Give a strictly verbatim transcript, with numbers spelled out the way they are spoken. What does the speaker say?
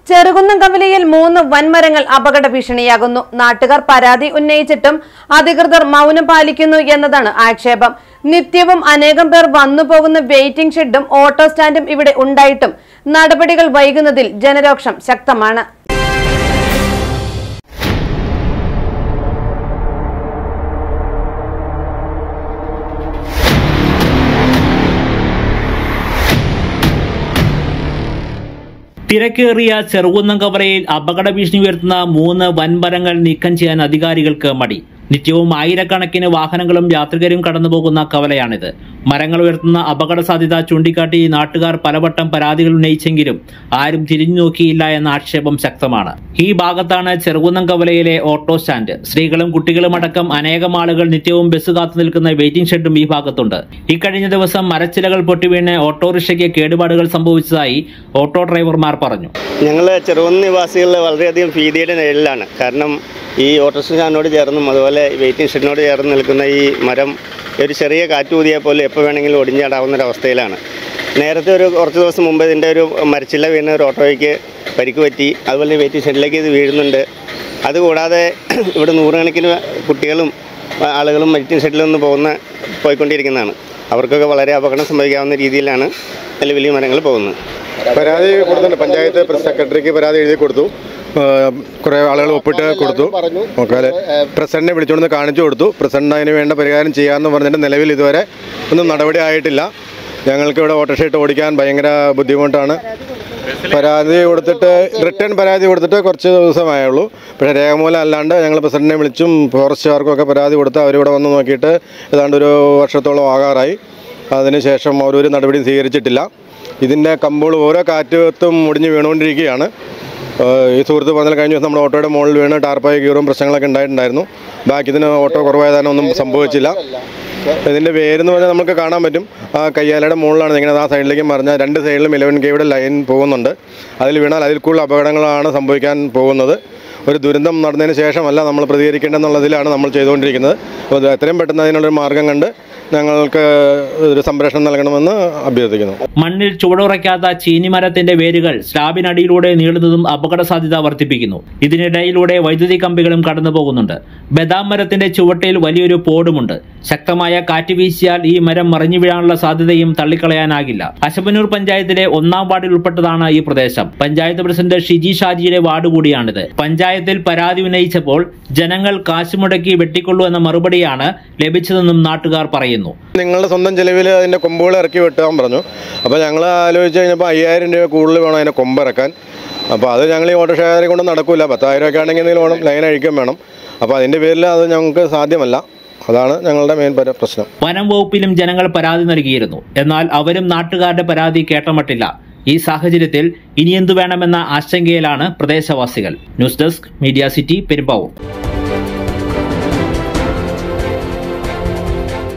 ചെറുകുന്നംകവലയിൽ മൂന്ന് വൻമരങ്ങൾ അപകട ഭീഷണിയാകുന്നു. നാട്ടുകാർ പരാതി ഉന്നയിച്ചിട്ടും അധികൃതർ മൗനം പാലിക്കുന്നു എന്നതാണ് ആക്ഷേപം. നിത്യവും അനേകം പേർ വന്നുപോകുന്ന വെയിറ്റിംഗ് ഷെഡും ഓട്ടോ സ്റ്റാൻഡും ഇവിടെ ഉണ്ടായിട്ടും നടപടികൾ വൈകുന്നതിൽ ജനരോക്ഷം ശക്തമാണ്. തിരക്കേറിയ ചെറുകുന്നംകവലയിൽ അപകട ഭീഷണി ഉയർത്തുന്ന മൂന്ന് വൻമരങ്ങൾ നീക്കം ചെയ്യാൻ അധികാരികൾക്ക് മടി. നിത്യവും ആയിരക്കണക്കിന് വാഹനങ്ങളും യാത്രികരും കടന്നുപോകുന്ന കവലയാണിത്. മരങ്ങൾ ഉയർത്തുന്ന അപകട സാധ്യത ചൂണ്ടിക്കാട്ടി നാട്ടുകാർ പലവട്ടം പരാതികൾ ഉന്നയിച്ചെങ്കിലും ആരും തിരിഞ്ഞു നോക്കിയില്ല എന്ന ആക്ഷേപം ശക്തമാണ്. ഈ ഭാഗത്താണ് ചെറുകുന്നംകവലയിലെ ഓട്ടോ സ്റ്റാൻഡ്. സ്ത്രീകളും കുട്ടികളും അടക്കം അനേകം ആളുകൾ നിത്യവും ബസ് കാത്തു നിൽക്കുന്ന വെയിറ്റിംഗ് ഷെഡും ഈ ഭാഗത്തുണ്ട്. ഇക്കഴിഞ്ഞ ദിവസം മരച്ചിലകൾ പൊട്ടിവീണ് ഓട്ടോറിക്ഷയ്ക്ക് കേടുപാടുകൾ സംഭവിച്ചതായി ഓട്ടോ ഡ്രൈവർമാർ പറഞ്ഞു. ഞങ്ങൾ ചെറുകുന്ന് നിവാസികൾ വളരെയധികം ഭീതിയുടെ നിഴലിലാണ്. കാരണം ഈ ഓട്ടോ സ്റ്റാൻഡിനോട് ചേർന്നും അതുപോലെ വെയിറ്റിംഗ് ഷെഡിനോട് ചേർന്ന് നിൽക്കുന്ന ഈ മരം ഒരു ചെറിയ കാറ്റ് ഊതിയാൽ പോലും എപ്പോൾ വേണമെങ്കിലും ഒടിഞ്ഞാടാവുന്നൊരവസ്ഥയിലാണ്. നേരത്തെ ഒരു കുറച്ച് ദിവസം മുമ്പ് ഇതിൻ്റെ ഒരു മരച്ചില്ല വീണ ഒരു ഓട്ടോയ്ക്ക് പരിക്ക് പറ്റി. അതുപോലെ വെയിറ്റിംഗ് ഷെഡിലേക്ക് ഇത് വീഴുന്നുണ്ട്. അതുകൂടാതെ ഇവിടെ നൂറുകണക്കിന് കുട്ടികളും ആളുകളും വെയിറ്റിംഗ് ഷെഡിൽ നിന്ന് പോകുന്ന പോയിക്കൊണ്ടിരിക്കുന്നതാണ്. അവർക്കൊക്കെ വളരെ അപകടം സംഭവിക്കാവുന്ന രീതിയിലാണ് നിലവിൽ ഈ മരങ്ങൾ പോകുന്നത്. പരാതി കൊടുത്തിട്ടുണ്ട്. പഞ്ചായത്ത് പ്രസ് സെക്രട്ടറിക്ക് പരാതി എഴുതി കൊടുത്തു. കുറേ ആളുകൾ ഒപ്പിട്ട് കൊടുത്തു. നോക്കാല് പ്രസിഡന്റിനെ വിളിച്ചുകൊണ്ട് കാണിച്ചു കൊടുത്തു. പ്രസിഡന്റ് അതിന് വേണ്ട പരിഹാരം ചെയ്യാമെന്ന് പറഞ്ഞിട്ട് നിലവിൽ ഇതുവരെ ഒന്നും നടപടി ആയിട്ടില്ല. ഞങ്ങൾക്ക് ഇവിടെ ഓട്ടോറിക്ഷ ഓടിക്കാൻ ഭയങ്കര ബുദ്ധിമുട്ടാണ്. പരാതി കൊടുത്തിട്ട് റിട്ടേൺ പരാതി കൊടുത്തിട്ട് കുറച്ച് ദിവസമായുള്ളൂ. പക്ഷേ രേഖമൂലം അല്ലാണ്ട് ഞങ്ങൾ പ്രസിഡന്റിനെ വിളിച്ചും ഫോറസ്റ്റുകാർക്കും ഒക്കെ പരാതി കൊടുത്ത് അവരിവിടെ വന്ന് നോക്കിയിട്ട് ഏതാണ്ട് ഒരു വർഷത്തോളം ആകാറായി. അതിനുശേഷം അവരൊരു നടപടി സ്വീകരിച്ചിട്ടില്ല. ഇതിൻ്റെ കമ്പുകൾ ഓരോ കാറ്റത്തും മുടിഞ്ഞ് വീണുകൊണ്ടിരിക്കുകയാണ്. ഈ സുഹൃത്ത് പറഞ്ഞാൽ കഴിഞ്ഞ ദിവസം നമ്മുടെ ഓട്ടോയുടെ മുകളിൽ വീണ് ടാർപ്പായി കീറും പ്രശ്നങ്ങളൊക്കെ ഉണ്ടായിട്ടുണ്ടായിരുന്നു. ബാക്കി ഇതിന് ഓട്ടോ കുറവായതാനും ഒന്നും സംഭവിച്ചില്ല. ഇതിൻ്റെ പേരെന്ന് പറഞ്ഞാൽ നമുക്ക് കാണാൻ പറ്റും. ആ കയ്യാലയുടെ മുകളിലാണ് ഇങ്ങനെ ആ സൈഡിലേക്ക് മറിഞ്ഞാൽ രണ്ട് സൈഡിലും ഇലവൻ കെയുടെ ലൈൻ പോകുന്നുണ്ട്. അതിൽ വീണാൽ അതിൽ കൂടുതൽ അപകടങ്ങളാണ് സംഭവിക്കാൻ പോകുന്നത്. ഒരു ദുരന്തം നടന്നതിന് ശേഷമല്ല നമ്മൾ പ്രതികരിക്കേണ്ടതെന്നുള്ളതിലാണ് നമ്മൾ ചെയ്തുകൊണ്ടിരിക്കുന്നത്. അപ്പോൾ എത്രയും പെട്ടെന്ന് അതിനുള്ളൊരു മാർഗം കണ്ട് ഞങ്ങൾക്ക് ഒരു സംരക്ഷണം നൽകണമെന്ന് അഭ്യർത്ഥിക്കുന്നു. മണ്ണിൽ ചുവടുറയ്ക്കാത്ത ചീനിമരത്തിന്റെ വേരുകൾ സ്ലാബിനടിയിലൂടെ നീളുന്നതും അപകട സാധ്യത വർദ്ധിപ്പിക്കുന്നു. ഇതിനിടയിലൂടെ വൈദ്യുതി കമ്പികളും കടന്നു പോകുന്നുണ്ട്. ബദാം മരത്തിന്റെ ചുവട്ടിൽ വലിയൊരു പോടുമുണ്ട്. ശക്തമായ കാറ്റ് വീശിയാൽ ഈ മരം മറിഞ്ഞു വീഴാനുള്ള സാധ്യതയും തള്ളിക്കളയാനാകില്ല. അശപനൂർ പഞ്ചായത്തിലെ ഒന്നാം വാർഡിൽ ഉൾപ്പെട്ടതാണ് ഈ പ്രദേശം. പഞ്ചായത്ത് പ്രസിഡന്റ് ഷിജി ഷാജിയുടെ വാർഡ് കൂടിയാണിത്. പഞ്ചായത്തിൽ പരാതി ഉന്നയിച്ചപ്പോൾ ജനങ്ങൾ കാശുമുടക്കി വെട്ടിക്കൊള്ളൂ എന്ന മറുപടിയാണ് ലഭിച്ചതെന്നും നാട്ടുകാർ പറയുന്നു. നിങ്ങളുടെ സ്വന്തം ചെലവിൽ അതിൻ്റെ കൊമ്പുകൾ ഇറക്കി വെട്ടാൻ പറഞ്ഞു. അപ്പോൾ ഞങ്ങൾ ആലോചിച്ച് കഴിഞ്ഞപ്പോൾ അയ്യായിരം രൂപ കൂടുതൽ വേണം അതിൻ്റെ കൊമ്പിറക്കാൻ. അപ്പോൾ അത് ഞങ്ങൾ ഈ ഓട്ടോറിക്ഷക്കാരെ കൊണ്ട് നടക്കില്ല. പത്തായിരം രൂപ ആണെങ്കിൽ എന്തെങ്കിലും വേണം, ലൈൻ അഴിക്കാൻ വേണം. അപ്പോൾ അതിൻ്റെ പേരിൽ അത് ഞങ്ങൾക്ക് സാധ്യമല്ല. അതാണ് ഞങ്ങളുടെ മെയിൻ പ്രശ്നം. വനം വകുപ്പിലും ജനങ്ങൾ പരാതി നൽകിയിരുന്നു. എന്നാൽ അവരും നാട്ടുകാരുടെ പരാതി കേട്ടമട്ടില്ല. ഈ സാഹചര്യത്തിൽ ഇനി എന്തു വേണമെന്ന ആശങ്കയിലാണ് പ്രദേശവാസികൾ. News desk media city Perumbavoor.